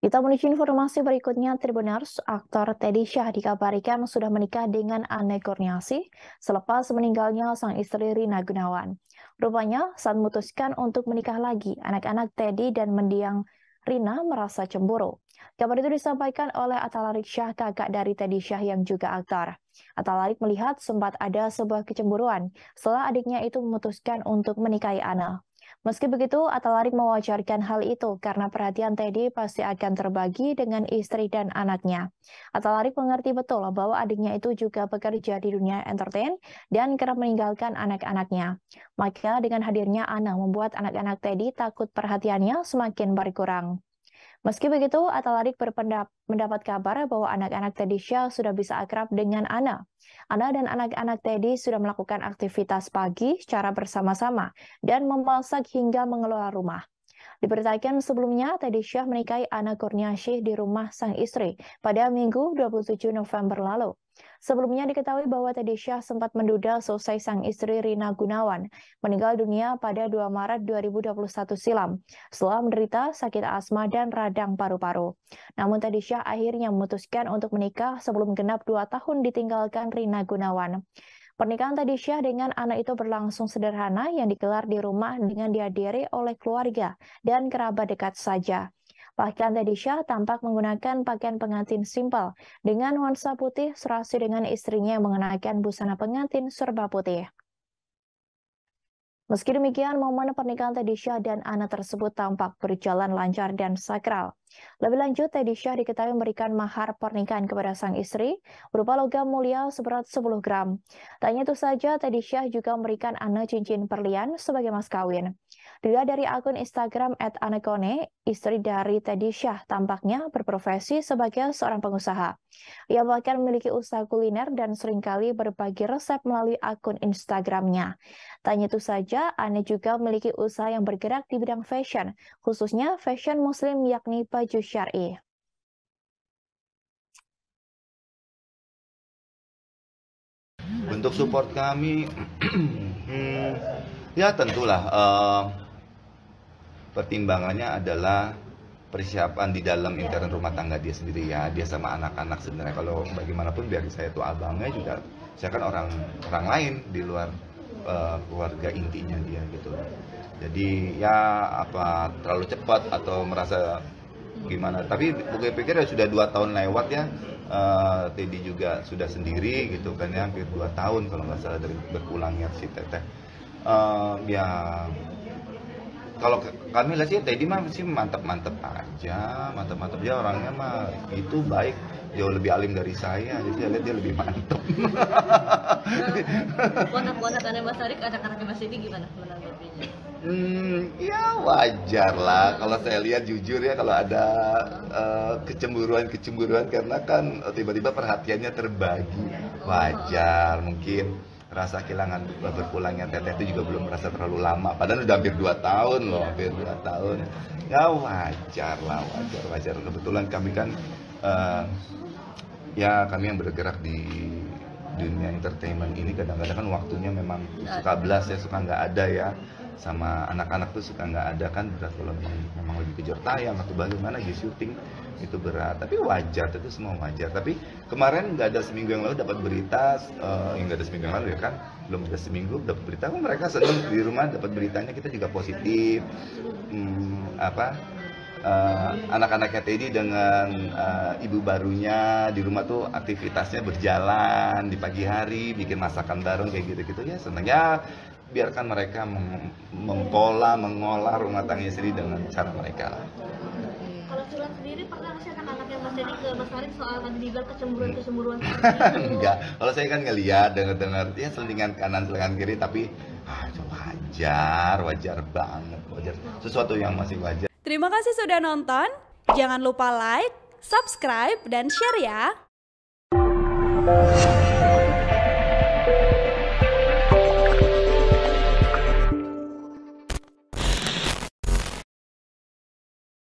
Kita menuju informasi berikutnya, Tribuners, aktor Teddy Syah dikabarkan sudah menikah dengan Anne Kurniasih selepas meninggalnya sang istri Rina Gunawan. Rupanya, saat memutuskan untuk menikah lagi, anak-anak Teddy dan mendiang Rina merasa cemburu. Kabar itu disampaikan oleh Atalarik Syah, kakak dari Teddy Syah yang juga aktor. Atalarik melihat sempat ada sebuah kecemburuan setelah adiknya itu memutuskan untuk menikahi Anne. Meski begitu, Atalarik mewajarkan hal itu karena perhatian Teddy pasti akan terbagi dengan istri dan anaknya. Atalarik mengerti betul bahwa adiknya itu juga bekerja di dunia entertain dan kerap meninggalkan anak-anaknya. Maka dengan hadirnya Anne membuat anak-anak Teddy takut perhatiannya semakin berkurang. Meski begitu, Atalarik mendapat kabar bahwa anak-anak Teddy Syah sudah bisa akrab dengan Anne. Anne dan anak-anak Teddy sudah melakukan aktivitas pagi secara bersama-sama dan memasak hingga mengelola rumah. Diberitakan sebelumnya, Teddy Syah menikahi Anne Kurniasih di rumah sang istri pada Minggu 27 November lalu. Sebelumnya diketahui bahwa Teddy Syah sempat menduda selesai sang istri Rina Gunawan meninggal dunia pada 2 Maret 2021 silam setelah menderita sakit asma dan radang paru-paru. Namun Teddy Syah akhirnya memutuskan untuk menikah sebelum genap 2 tahun ditinggalkan Rina Gunawan. Pernikahan Teddy Syah dengan Anne itu berlangsung sederhana yang digelar di rumah dengan dihadiri oleh keluarga dan kerabat dekat saja. Bahkan Teddy Syah tampak menggunakan pakaian pengantin simpel dengan nuansa putih serasi dengan istrinya yang mengenakan busana pengantin serba putih. Meski demikian, momen pernikahan Teddy Syah dan Anne tersebut tampak berjalan lancar dan sakral. Lebih lanjut, Teddy Syah diketahui memberikan mahar pernikahan kepada sang istri berupa logam mulia seberat 10 gram. Tak hanya itu saja, Teddy Syah juga memberikan Anne cincin berlian sebagai mas kawin. Dilihat dari akun Instagram @annekone, istri dari Teddy Syah tampaknya berprofesi sebagai seorang pengusaha. Ia bahkan memiliki usaha kuliner dan seringkali berbagi resep melalui akun Instagramnya. Tak hanya itu saja, Anne juga memiliki usaha yang bergerak di bidang fashion, khususnya fashion muslim yakni baju syar'i. Bentuk support kami, ya tentulah pertimbangannya adalah persiapan di dalam intern rumah tangga dia sendiri ya, dia sama anak-anak sebenarnya. Kalau bagaimanapun biar saya itu abangnya juga, saya kan orang lain di luar keluarga intinya dia gitu. Jadi ya apa terlalu cepat atau merasa gimana, tapi gue pikir ya sudah 2 tahun lewat ya. Teddy juga sudah sendiri gitu kan ya, hampir 2 tahun kalau nggak salah dari berpulangnya si Teteh. Ya kalau kami lihat sih Teddy mah sih mantap-mantap aja, mantap-mantap dia orangnya mah itu baik, jauh lebih alim dari saya, jadi saya lihat dia lebih mantap. Ponak-ponak Anda Mas Tarik, anak-anaknya Mas Teddy gimana menanggapinya? Ya wajar lah kalau saya lihat, jujur ya, kalau ada kecemburuan karena kan tiba-tiba perhatiannya terbagi, wajar. Mungkin rasa kehilangan berpulangnya Teteh itu juga belum merasa terlalu lama, padahal udah hampir 2 tahun loh, hampir 2 tahun. Ya wajar lah, wajar. Kebetulan kami kan ya kami yang bergerak di dunia entertainment ini kadang-kadang kan waktunya memang suka blast ya, suka nggak ada ya, sama anak-anak tuh suka nggak ada kan, berat kalau memang lagi kejar tayang atau bagaimana di syuting itu berat, tapi wajar, itu semua wajar. Tapi kemarin nggak ada seminggu yang lalu dapat berita, nggak ada seminggu yang lalu ya kan, belum ada seminggu dapat berita, mereka senang di rumah dapat beritanya, kita juga positif. Anak-anaknya Teddy dengan ibu barunya di rumah tuh aktivitasnya berjalan di pagi hari, bikin masakan bareng kayak gitu-gitu ya, senang ya. Biarkan mereka mengolah rumah tangganya sendiri dengan cara mereka lah. Kalau Sulan sendiri pernah nggak sih anak-anaknya Mas Teddy ke Mas Tarik soal tadi dibilang kecemburuan Enggak, kalau saya kan ngelihat, dengar ya selingan kanan selingan kiri, tapi wajar banget, wajar, sesuatu yang masih wajar. Terima kasih sudah nonton. Jangan lupa like, subscribe, dan share ya.